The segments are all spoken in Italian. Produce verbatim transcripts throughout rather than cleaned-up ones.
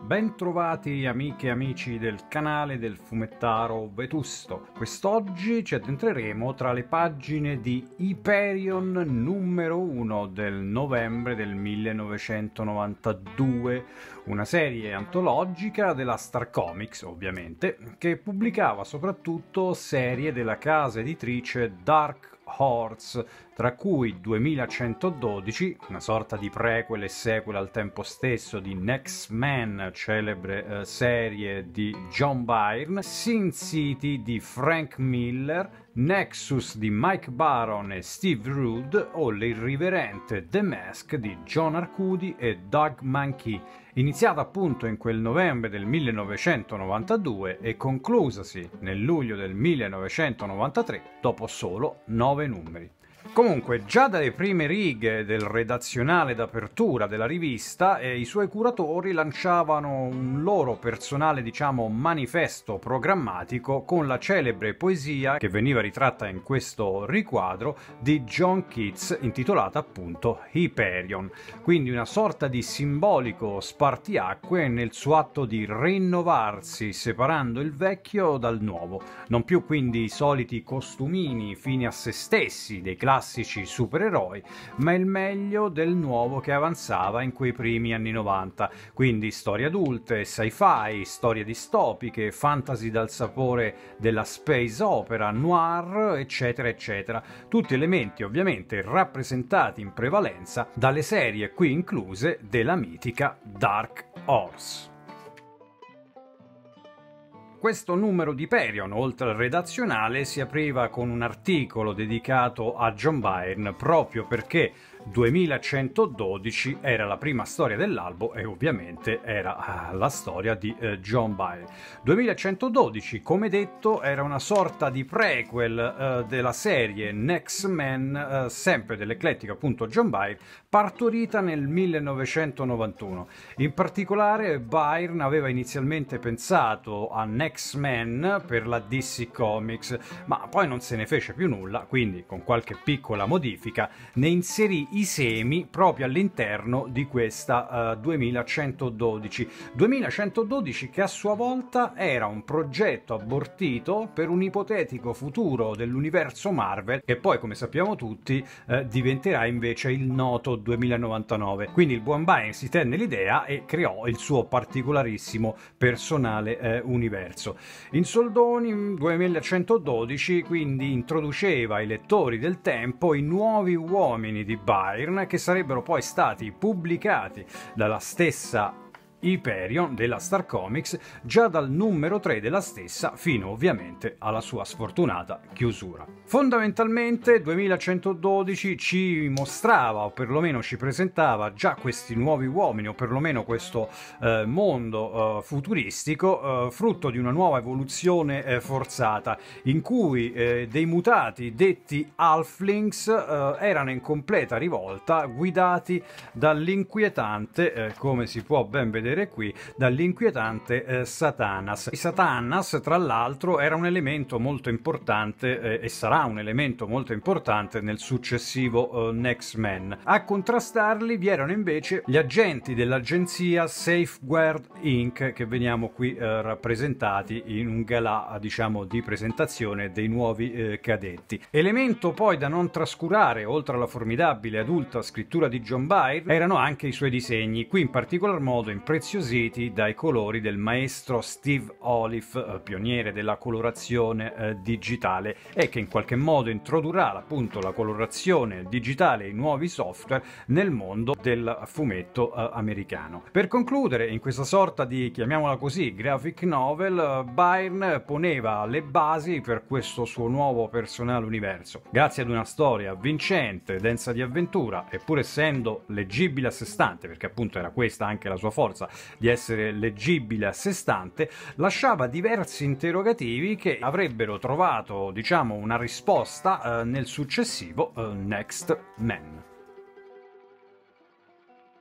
Bentrovati amiche e amici del canale del fumettaro Vetusto. Quest'oggi ci addentreremo tra le pagine di Hyperion numero uno del novembre del millenovecentonovantadue, una serie antologica della Star Comics, ovviamente, che pubblicava soprattutto serie della casa editrice Dark Horse, tra cui duemilacentododici, una sorta di prequel e sequel al tempo stesso di Next Man, celebre eh, serie di John Byrne, Sin City di Frank Miller, Nexus di Mike Baron e Steve Rude o l'irriverente The Mask di John Arcudi e Doug Mahnke, iniziata appunto in quel novembre del millenovecentonovantadue e conclusasi nel luglio del millenovecentonovantatré dopo solo nove numeri. Comunque, già dalle prime righe del redazionale d'apertura della rivista, eh, i suoi curatori lanciavano un loro personale, diciamo, manifesto programmatico con la celebre poesia che veniva ritratta in questo riquadro di John Keats, intitolata appunto Hyperion, quindi una sorta di simbolico spartiacque nel suo atto di rinnovarsi, separando il vecchio dal nuovo, non più quindi i soliti costumini fini a se stessi dei classici supereroi, ma il meglio del nuovo che avanzava in quei primi anni novanta, quindi storie adulte, sci-fi, storie distopiche, fantasy dal sapore della space opera, noir, eccetera eccetera, tutti elementi ovviamente rappresentati in prevalenza dalle serie qui incluse della mitica Dark Horse. Questo numero di Hyperion, oltre al redazionale, si apriva con un articolo dedicato a John Byrne, proprio perché duemilacentododici era la prima storia dell'albo e ovviamente era la storia di eh, John Byrne. duemilacentododici, come detto, era una sorta di prequel eh, della serie Next Man, eh, sempre dell'eclettico appunto John Byrne, partorita nel millenovecentonovantuno. In particolare Byrne aveva inizialmente pensato a Next Man per la D C Comics, ma poi non se ne fece più nulla, quindi con qualche piccola modifica ne inserì i semi proprio all'interno di questa uh, duemilacentododici. duemilacentododici che a sua volta era un progetto abortito per un ipotetico futuro dell'universo Marvel che poi, come sappiamo tutti, uh, diventerà invece il noto duemilanovantanove. Quindi il buon Byrne si tenne l'idea e creò il suo particolarissimo personale uh, universo. In soldoni duemilacentododici quindi introduceva ai lettori del tempo i nuovi uomini di Byrne, che sarebbero poi stati pubblicati dalla stessa Hyperion della Star Comics già dal numero tre della stessa fino ovviamente alla sua sfortunata chiusura. Fondamentalmente duemilacentododici ci mostrava o perlomeno ci presentava già questi nuovi uomini o perlomeno questo eh, mondo eh, futuristico eh, frutto di una nuova evoluzione eh, forzata in cui eh, dei mutati detti Halflings eh, erano in completa rivolta, guidati dall'inquietante, eh, come si può ben vedere qui, dall'inquietante eh, Satanas. Il Satanas, tra l'altro, era un elemento molto importante eh, e sarà un elemento molto importante nel successivo eh, Next Man. A contrastarli vi erano invece gli agenti dell'agenzia Safeguard Incorporated, che vediamo qui eh, rappresentati in un galà, diciamo, di presentazione dei nuovi eh, cadetti. Elemento poi da non trascurare, oltre alla formidabile adulta scrittura di John Byrne, erano anche i suoi disegni, qui in particolar modo impreziositi dai colori del maestro Steve Olive, pioniere della colorazione eh, digitale e che in qualche modo introdurrà appunto la colorazione digitale e i nuovi software nel mondo del fumetto eh, americano. Per concludere, in questa sorta di, chiamiamola così, graphic novel, Byrne poneva le basi per questo suo nuovo personale universo. Grazie ad una storia vincente, densa di avventura, e pur essendo leggibile a sé stante, perché appunto era questa anche la sua forza, di essere leggibile a sé stante, lasciava diversi interrogativi che avrebbero trovato, diciamo, una risposta eh, nel successivo eh, Next Man.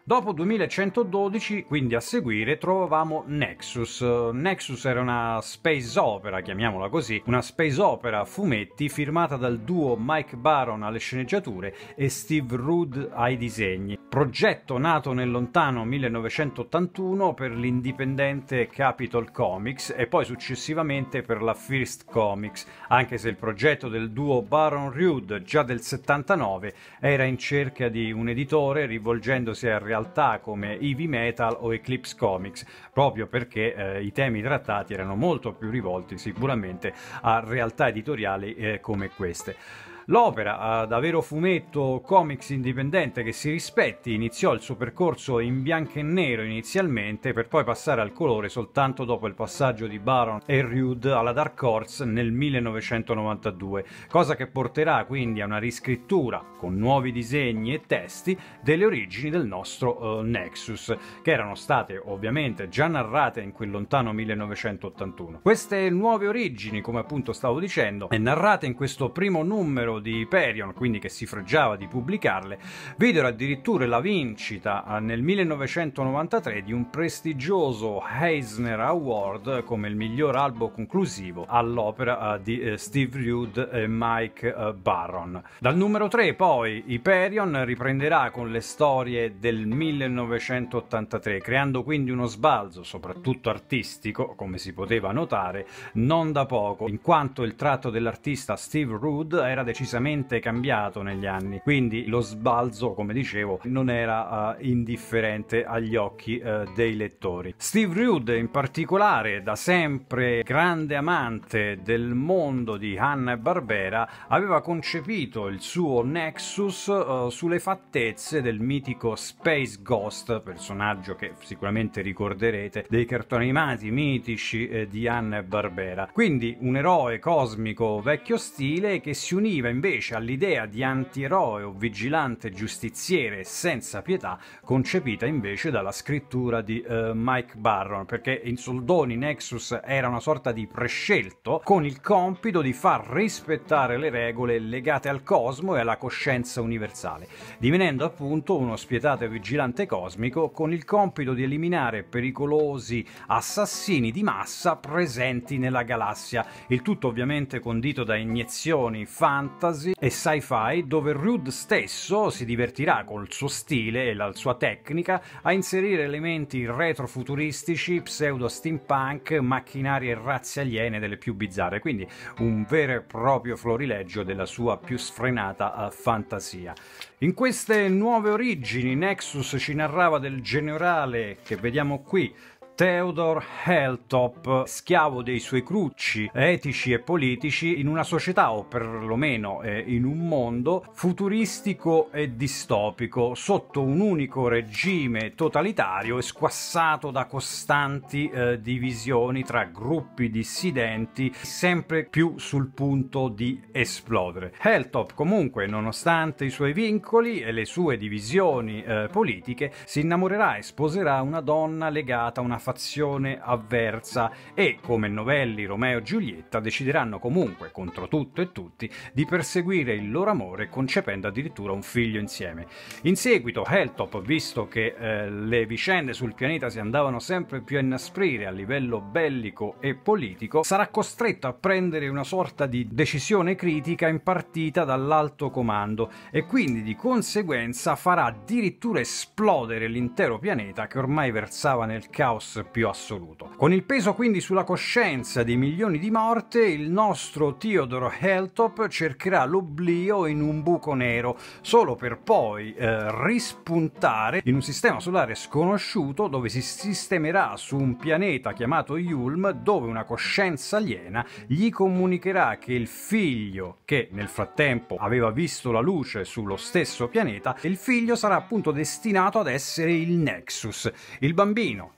Dopo duemilacentododici, quindi a seguire, trovavamo Nexus. Nexus era una space opera, chiamiamola così, una space opera a fumetti firmata dal duo Mike Baron alle sceneggiature e Steve Rude ai disegni. Progetto nato nel lontano millenovecentottantuno per l'indipendente Capitol Comics e poi successivamente per la First Comics, anche se il progetto del duo Baron-Rude già del settantanove era in cerca di un editore rivolgendosi a realtà come Heavy Metal o Eclipse Comics, proprio perché eh, i temi trattati erano molto più rivolti sicuramente a realtà editoriali eh, come queste. L'opera, davvero fumetto comics indipendente che si rispetti, iniziò il suo percorso in bianco e nero inizialmente per poi passare al colore soltanto dopo il passaggio di Baron e Rude alla Dark Horse nel millenovecentonovantadue, cosa che porterà quindi a una riscrittura con nuovi disegni e testi delle origini del nostro uh, Nexus, che erano state ovviamente già narrate in quel lontano millenovecentottantuno. Queste nuove origini, come appunto stavo dicendo, e narrate in questo primo numero di Hyperion, quindi che si fregiava di pubblicarle, videro addirittura la vincita nel millenovecentonovantatré di un prestigioso Eisner Award come il miglior albo conclusivo all'opera di eh, Steve Rude e Mike eh, Baron. Dal numero tre poi Hyperion riprenderà con le storie del millenovecentottantatré, creando quindi uno sbalzo soprattutto artistico, come si poteva notare, non da poco, in quanto il tratto dell'artista Steve Rude era decisamente decisamente cambiato negli anni, quindi lo sbalzo, come dicevo, non era uh, indifferente agli occhi uh, dei lettori. Steve Rude in particolare, da sempre grande amante del mondo di Hanna-Barbera, aveva concepito il suo Nexus uh, sulle fattezze del mitico Space Ghost, personaggio che sicuramente ricorderete dei cartoni animati mitici eh, di Hanna-Barbera. Quindi un eroe cosmico vecchio stile che si univa invece all'idea di antieroe o vigilante giustiziere senza pietà, concepita invece dalla scrittura di uh, Mike Baron, perché in soldoni Nexus era una sorta di prescelto con il compito di far rispettare le regole legate al cosmo e alla coscienza universale, divenendo appunto uno spietato vigilante cosmico con il compito di eliminare pericolosi assassini di massa presenti nella galassia, il tutto ovviamente condito da iniezioni fantasy e sci-fi, dove Rude stesso si divertirà col suo stile e la sua tecnica a inserire elementi retrofuturistici, pseudo-steampunk, macchinari e razze aliene delle più bizzarre, quindi un vero e proprio florileggio della sua più sfrenata uh, fantasia. In queste nuove origini Nexus ci narrava del generale che vediamo qui, Theodore Helltop, schiavo dei suoi crucci etici e politici in una società, o perlomeno eh, in un mondo futuristico e distopico, sotto un unico regime totalitario e squassato da costanti eh, divisioni tra gruppi dissidenti sempre più sul punto di esplodere. Helltop comunque, nonostante i suoi vincoli e le sue divisioni eh, politiche, si innamorerà e sposerà una donna legata a una fazione avversa e, come novelli Romeo e Giulietta, decideranno comunque, contro tutto e tutti, di perseguire il loro amore concependo addirittura un figlio insieme. In seguito Helltop, visto che eh, le vicende sul pianeta si andavano sempre più a inasprire a livello bellico e politico, sarà costretto a prendere una sorta di decisione critica impartita dall'alto comando e quindi di conseguenza farà addirittura esplodere l'intero pianeta che ormai versava nel caos più assoluto. Con il peso quindi sulla coscienza di milioni di morte, il nostro Theodore Helltop cercherà l'oblio in un buco nero, solo per poi eh, rispuntare in un sistema solare sconosciuto dove si sistemerà su un pianeta chiamato Yulm, dove una coscienza aliena gli comunicherà che il figlio, che nel frattempo aveva visto la luce sullo stesso pianeta, il figlio sarà appunto destinato ad essere il Nexus. Il bambino, di nome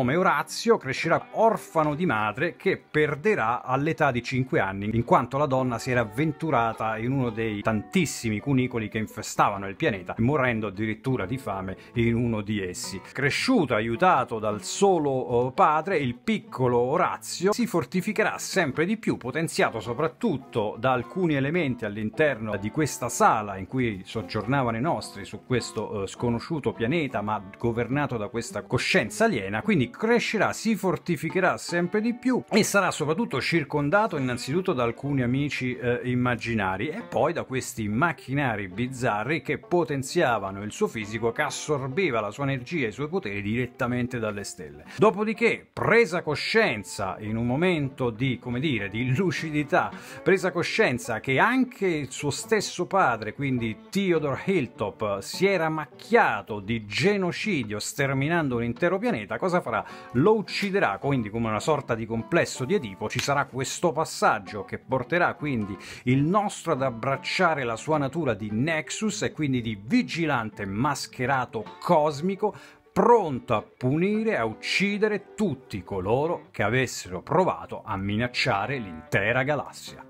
nome Orazio, crescerà orfano di madre che perderà all'età di cinque anni, in quanto la donna si era avventurata in uno dei tantissimi cunicoli che infestavano il pianeta, morendo addirittura di fame in uno di essi. Cresciuto, aiutato dal solo padre, il piccolo Orazio si fortificherà sempre di più, potenziato soprattutto da alcuni elementi all'interno di questa sala in cui soggiornavano i nostri su questo uh, sconosciuto pianeta, ma governato da questa coscienza aliena. Quindi crescerà, si fortificherà sempre di più e sarà soprattutto circondato innanzitutto da alcuni amici uh, immaginari e poi da questi macchinari bizzarri che potenziavano il suo fisico, che assorbeva la sua energia e i suoi poteri direttamente dalle stelle. Dopodiché, presa coscienza in un momento di, come dire, di lucidità, presa coscienza che anche il suo stesso padre, quindi Theodore Hilltop, si era macchiato di genocidio sterminando un intero pianeta, cosa farà? Lo ucciderà, quindi come una sorta di complesso di Edipo. Ci sarà questo passaggio che porterà quindi il nostro ad abbracciare la sua natura di Nexus e quindi di vigilante mascherato cosmico, pronto a punire, a uccidere tutti coloro che avessero provato a minacciare l'intera galassia.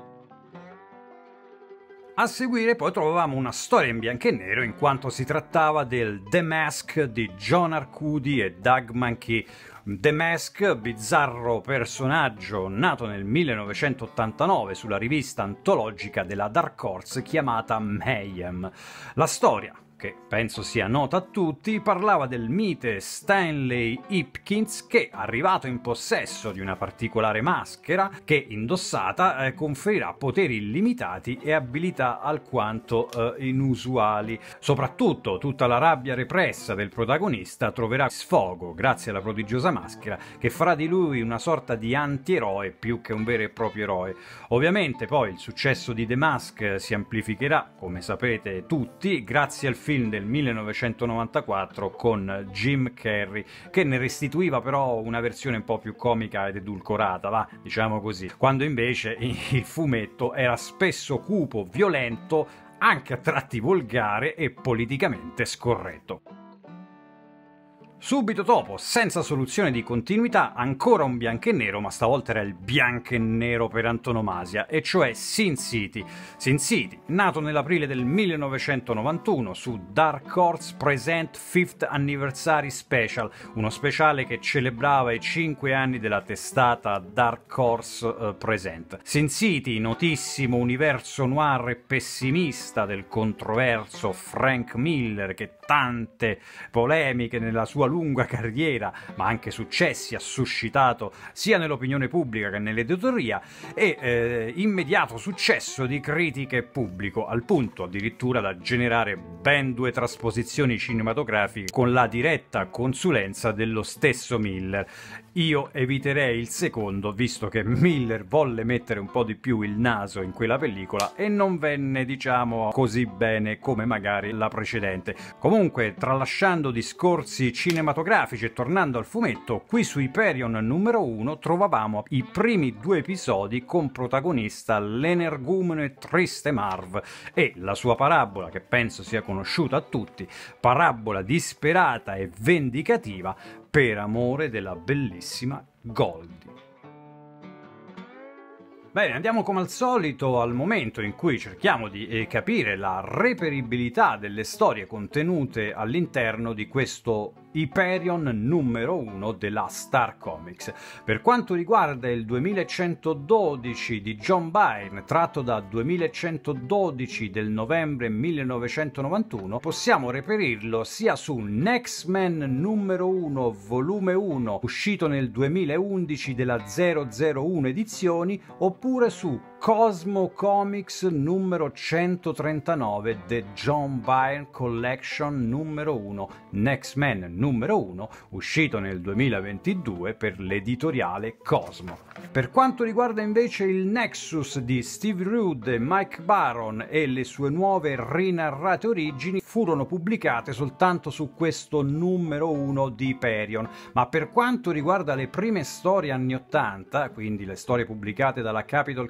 A seguire poi trovavamo una storia in bianco e nero, in quanto si trattava del The Mask di John Arcudi e Doug Mahnke. The Mask, bizzarro personaggio nato nel millenovecentottantanove sulla rivista antologica della Dark Horse chiamata Mayhem. La storia, che penso sia nota a tutti, parlava del mite Stanley Hipkins che, arrivato in possesso di una particolare maschera che, indossata, eh, conferirà poteri illimitati e abilità alquanto eh, inusuali. Soprattutto tutta la rabbia repressa del protagonista troverà sfogo grazie alla prodigiosa maschera, che farà di lui una sorta di antieroe più che un vero e proprio eroe. Ovviamente poi il successo di The Mask si amplificherà, come sapete tutti, grazie al film film del millenovecentonovantaquattro con Jim Carrey, che ne restituiva però una versione un po' più comica ed edulcorata, va, diciamo così, quando invece il fumetto era spesso cupo, violento, anche a tratti volgare e politicamente scorretto. Subito dopo, senza soluzione di continuità, ancora un bianco e nero, ma stavolta era il bianco e nero per antonomasia, e cioè Sin City. Sin City, nato nell'aprile del millenovecentonovantuno su Dark Horse Present Fifth Anniversary Special, uno speciale che celebrava i cinque anni della testata Dark Horse uh, Present. Sin City, notissimo universo noir e pessimista del controverso Frank Miller, che tante polemiche nella sua lunga carriera, ma anche successi, ha suscitato sia nell'opinione pubblica che nell'editoria, e eh, immediato successo di critica e pubblico, al punto addirittura da generare ben due trasposizioni cinematografiche con la diretta consulenza dello stesso Miller. Io eviterei il secondo, visto che Miller volle mettere un po' di più il naso in quella pellicola e non venne, diciamo, così bene come magari la precedente. Comunque, tralasciando discorsi cinematografici e tornando al fumetto, qui su Hyperion numero uno trovavamo i primi due episodi con protagonista l'energumeno triste Marv e la sua parabola, che penso sia conosciuta a tutti, parabola disperata e vendicativa per amore della bellissima Goldie. Bene, andiamo come al solito al momento in cui cerchiamo di eh, capire la reperibilità delle storie contenute all'interno di questo Hyperion numero uno della Star Comics. Per quanto riguarda il duemilacentododici di John Byrne, tratto da duemilacentododici del novembre millenovecentonovantuno, possiamo reperirlo sia su X-Men numero uno volume uno, uscito nel duemilaundici della zero zero uno edizioni, oppure su Cosmo Comics numero centotrentanove The John Byrne Collection numero uno, X-Men numero uno, uscito nel duemilaventidue per l'editoriale Cosmo. Per quanto riguarda invece il Nexus di Steve Rude e Mike Baron e le sue nuove rinarrate origini, furono pubblicate soltanto su questo numero uno di Hyperion, ma per quanto riguarda le prime storie anni ottanta, quindi le storie pubblicate dalla Capitol Comics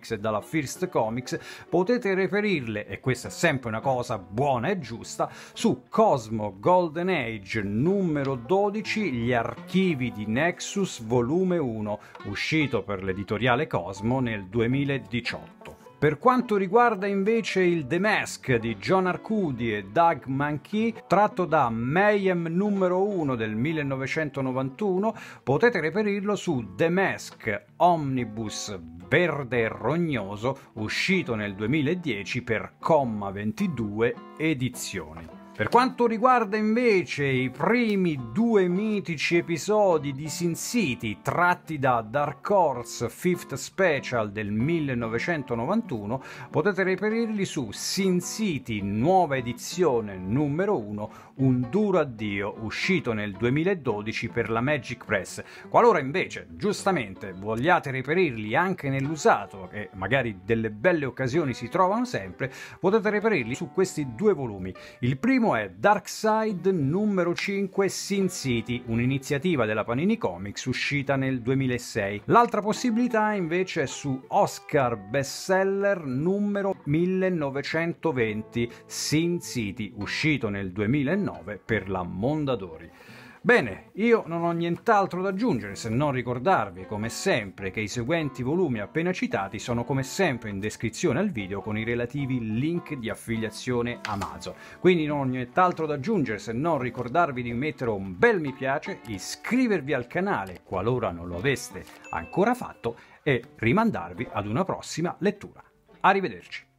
Comics e dalla First Comics, potete reperirle, e questa è sempre una cosa buona e giusta, su Cosmo Golden Age numero dodici, gli archivi di Nexus volume uno, uscito per l'editoriale Cosmo nel duemiladiciotto. Per quanto riguarda invece il The Mask di John Arcudi e Doug Mahnke, tratto da Mayhem numero uno del millenovecentonovantuno, potete reperirlo su The Mask Omnibus verde e rognoso, uscito nel duemiladieci per Comma ventidue Edizioni. Per quanto riguarda invece i primi due mitici episodi di Sin City tratti da Dark Horse Fifth Special del millenovecentonovantuno, potete reperirli su Sin City nuova edizione numero uno, Un duro addio, uscito nel duemiladodici per la Magic Press. Qualora invece, giustamente, vogliate reperirli anche nell'usato, e magari delle belle occasioni si trovano sempre, potete reperirli su questi due volumi. Il primo è Darkseid numero cinque Sin City, un'iniziativa della Panini Comics uscita nel duemilasei. L'altra possibilità invece è su Oscar Bestseller numero millenovecentoventi Sin City, uscito nel duemilanove per la Mondadori. Bene, io non ho nient'altro da aggiungere se non ricordarvi, come sempre, che i seguenti volumi appena citati sono come sempre in descrizione al video con i relativi link di affiliazione Amazon. Quindi non ho nient'altro da aggiungere se non ricordarvi di mettere un bel mi piace, iscrivervi al canale qualora non lo aveste ancora fatto e rimandarvi ad una prossima lettura. Arrivederci.